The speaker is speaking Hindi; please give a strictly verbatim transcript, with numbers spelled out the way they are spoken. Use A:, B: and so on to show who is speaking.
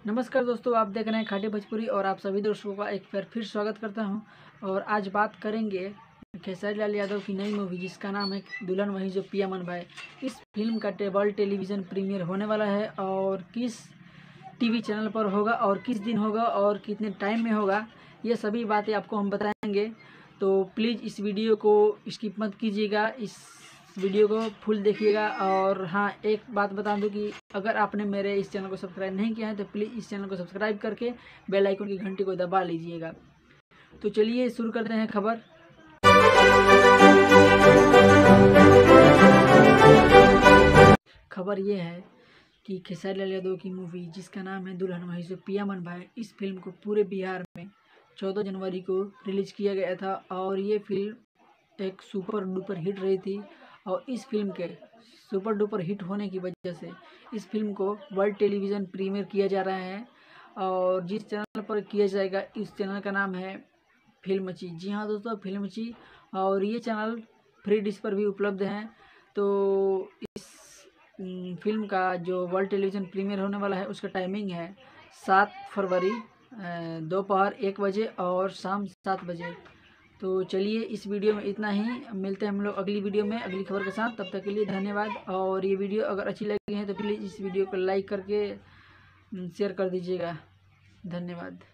A: नमस्कार दोस्तों, आप देख रहे हैं खाटी भोजपुरी और आप सभी दोस्तों का एक बार फिर स्वागत करता हूं। और आज बात करेंगे खेसारी लाल यादव की नई मूवी जिसका नाम है दुल्हन वही जो पिया मन भाई। इस फिल्म का वर्ल्ड टेलीविज़न प्रीमियर होने वाला है और किस टीवी चैनल पर होगा और किस दिन होगा और कितने टाइम में होगा, ये सभी बातें आपको हम बताएंगे। तो प्लीज़ इस वीडियो को स्किप मत कीजिएगा, इस वीडियो को फुल देखिएगा। और हाँ, एक बात बता दूं कि अगर आपने मेरे इस चैनल को सब्सक्राइब नहीं किया है तो प्लीज़ इस चैनल को सब्सक्राइब करके बेल आइकन की घंटी को दबा लीजिएगा। तो चलिए शुरू करते हैं खबर। खबर ये है कि खेसारी लाल यादव की मूवी जिसका नाम है दुल्हन वही जो पिया मन भाई, इस फिल्म को पूरे बिहार में चौदह जनवरी को रिलीज किया गया था और ये फिल्म एक सुपर डुपर हिट रही थी। और इस फिल्म के सुपर डुपर हिट होने की वजह से इस फिल्म को वर्ल्ड टेलीविज़न प्रीमियर किया जा रहा है। और जिस चैनल पर किया जाएगा इस चैनल का नाम है फिल्मची। जी हाँ दोस्तों, फिल्मची। और ये चैनल फ्री डिश पर भी उपलब्ध है। तो इस फिल्म का जो वर्ल्ड टेलीविज़न प्रीमियर होने वाला है उसका टाइमिंग है सात फरवरी दोपहर एक बजे और शाम सात बजे। तो चलिए इस वीडियो में इतना ही, मिलते हैं हम लोग अगली वीडियो में अगली खबर के साथ। तब तक के लिए धन्यवाद। और ये वीडियो अगर अच्छी लगी है तो प्लीज़ इस वीडियो को लाइक करके शेयर कर दीजिएगा। धन्यवाद।